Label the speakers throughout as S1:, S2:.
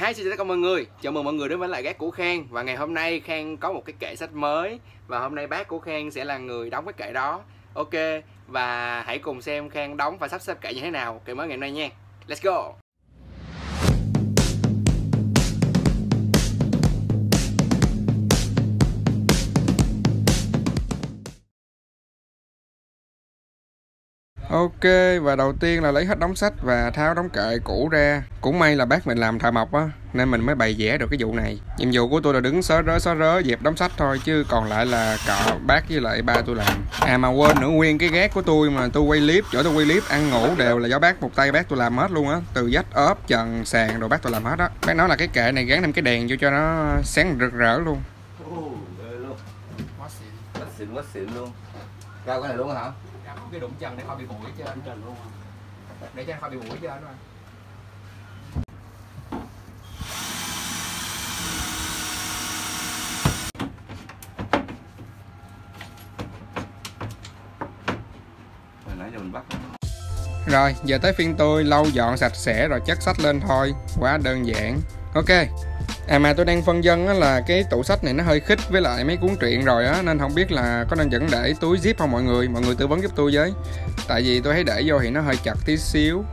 S1: Xin chào mọi người, chào mừng mọi người đến với lại gác của Khang. Và ngày hôm nay Khang có một cái kệ sách mới, và hôm nay bác của Khang sẽ là người đóng cái kệ đó. Ok, và hãy cùng xem Khang đóng và sắp xếp kệ như thế nào kệ mới ngày hôm nay nha. Let's go. Ok, và đầu tiên là lấy hết đống sách và tháo đống kệ cũ ra. Cũng may là bác mình làm thợ mộc á, nên mình mới bày vẽ được cái vụ này. Nhiệm vụ của tôi là đứng xó rớ dẹp đống sách thôi, chứ còn lại là cọ bác với lại ba tôi làm. À mà quên nữa, nguyên cái gác của tôi mà tôi quay clip, chỗ tôi quay clip ăn ngủ đều là do bác, một tay bác tôi làm hết luôn á. Từ vách ốp, trần, sàn rồi bác tôi làm hết á. Bác nói là cái kệ này gắn thêm cái đèn vô cho nó sáng rực rỡ luôn.
S2: Luôn. Quá xịn luôn. Cao cái này luôn hả?
S1: Cái đụng chân để khỏi bị bụi hết trơn luôn, để cho khỏi bị bụi hết trơn đó.
S2: Hồi nãy giờ mình bắt.
S1: Rồi giờ tới phiên tôi lau dọn sạch sẽ rồi chất sách lên thôi, quá đơn giản. Ok. À mà tôi đang phân vân là cái tủ sách này nó hơi khít với lại mấy cuốn truyện rồi á, nên không biết là có nên vẫn để túi zip không mọi người tư vấn giúp tôi với. Tại vì tôi thấy để vô thì nó hơi chặt tí xíu.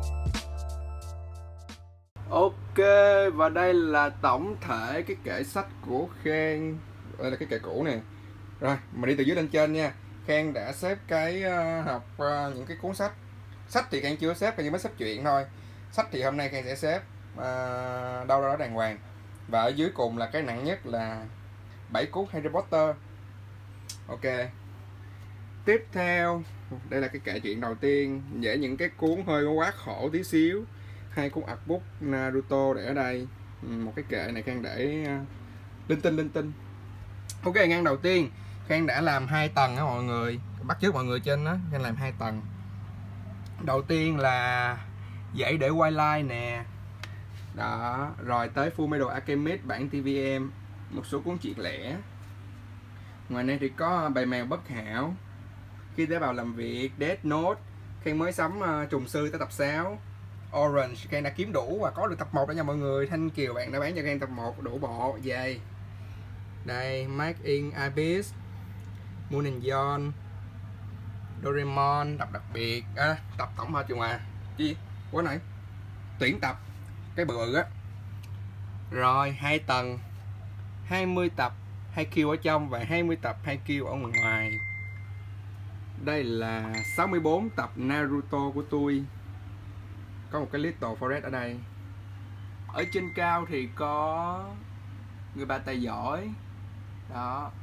S1: Ok, và đây là tổng thể cái kệ sách của Khang. Đây là cái kệ cũ nè. Rồi, mình đi từ dưới lên trên nha. Khang đã xếp cái hộp những cái cuốn sách. Sách thì Khang chưa xếp, Khang chỉ mới xếp truyện thôi. Sách thì hôm nay Khang sẽ xếp đâu đó đàng hoàng. Và ở dưới cùng là cái nặng nhất là 7 cuốn Harry Potter. Ok. Tiếp theo, đây là cái kệ truyện đầu tiên, để những cái cuốn hơi quá khổ tí xíu. 2 cuốn artbook Naruto để ở đây. Một cái kệ này Khang để linh tinh. Ok, ngăn đầu tiên Khang đã làm 2 tầng á mọi người. Bắt chước mọi người trên đó, Khang làm 2 tầng. Đầu tiên là dãy để Twilight nè. Đó, rồi tới Fullmetal Alchemist bản TVM, một số cuốn truyện lẻ. Ngoài này thì có Bầy mèo bất hảo, Khi tế bào làm việc, Death Note. Khang mới sắm Trùng sư tới tập 6. Orange, Khang đã kiếm đủ và có được tập 1 đó nha mọi người. Thanh Kiều bạn đã bán cho Khang tập 1 đủ bộ về. Đây, Made in Abyss, Moon and Dawn, Doraemon, tập đặc biệt, tập tổng hợp chung Gì? Quá nãy tuyển tập cái bự á. Rồi 2 tầng, 20 tập 2Q ở trong và 20 tập 2Q ở ngoài. Đây là 64 tập Naruto của tôi. Có một cái Little Forest ở đây. Ở trên cao thì có Người bà tài giỏi. Đó.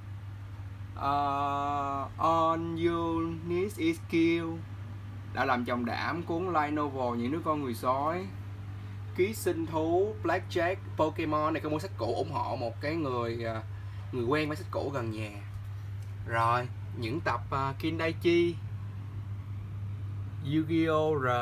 S1: On You Need Is Kill, Đã làm chồng đảm, cuốn light novel Những đứa con người sói, Ký sinh thú, Blackjack, Pokemon. Này có mua sách cũ ủng hộ một cái người quen với sách cũ gần nhà. Rồi những tập Kindaichi, Yu-Gi-Oh! R.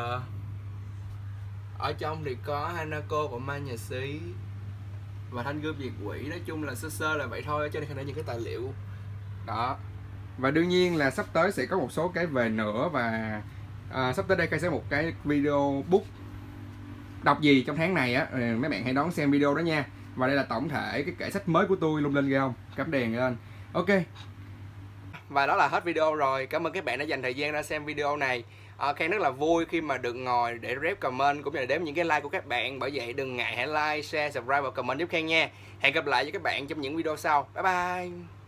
S1: Ở trong thì có Hanako của Ma Nhà Sĩ và Thanh Gươm Diệt Quỷ. Nói chung là sơ là vậy thôi, cho nên không để những cái tài liệu đó. Và đương nhiên là sắp tới sẽ có một số cái về nữa. Và sắp tới đây Khai sẽ một cái video book đọc gì trong tháng này á, mấy bạn hãy đón xem video đó nha. Và đây là tổng thể cái kệ sách mới của tôi, lung linh ghê không, cắm đèn lên. Ok, và đó là hết video rồi. Cảm ơn các bạn đã dành thời gian ra xem video này. Khang rất là vui khi mà được ngồi để rep comment cũng như là đếm những cái like của các bạn. Bởi vậy đừng ngại hãy like, share, subscribe và comment giúp Khang nha. Hẹn gặp lại với các bạn trong những video sau. Bye bye.